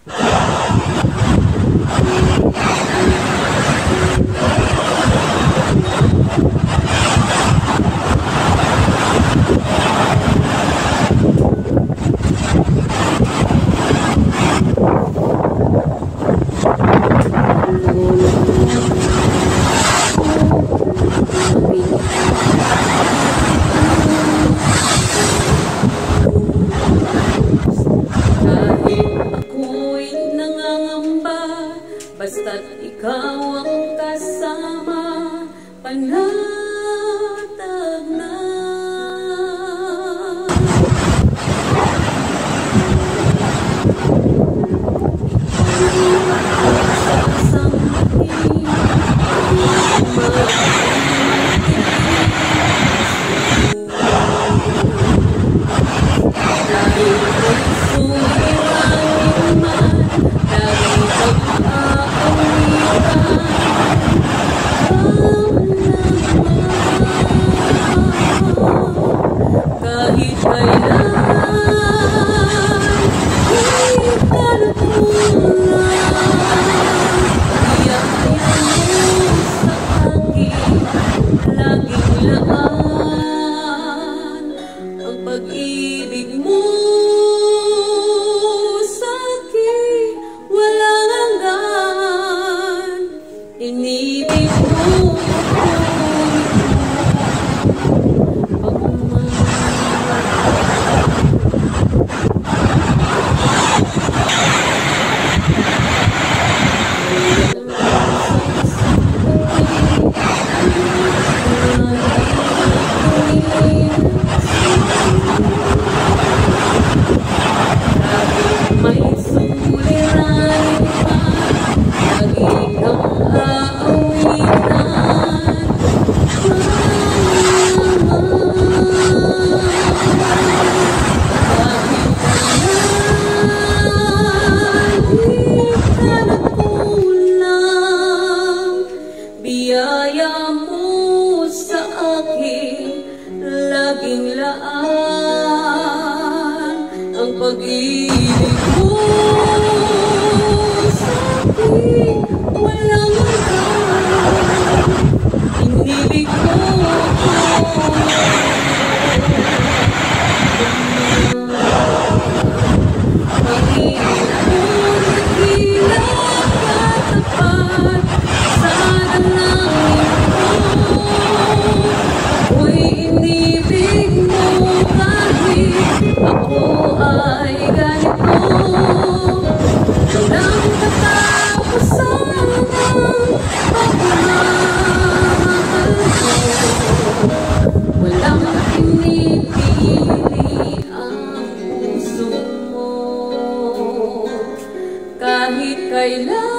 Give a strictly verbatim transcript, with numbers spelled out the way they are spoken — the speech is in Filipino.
Basta't ikaw ang kasama, panatag na. Kahit kailan ang pag-ibig mo sa'kin, walang hanggan. Inibig mo biyaya mo sa akin, laging laan ang pag-ibig mo sa akin, walang hanggan. Inibig mo ako, pag-ibig mo nagilang katapat sa dalangin ko. Ako'y inibig mo kahit ako ay ganito. Walang katapusan ang pagmamahal ko. Walang pinipili ang puso mo. Kahit kailan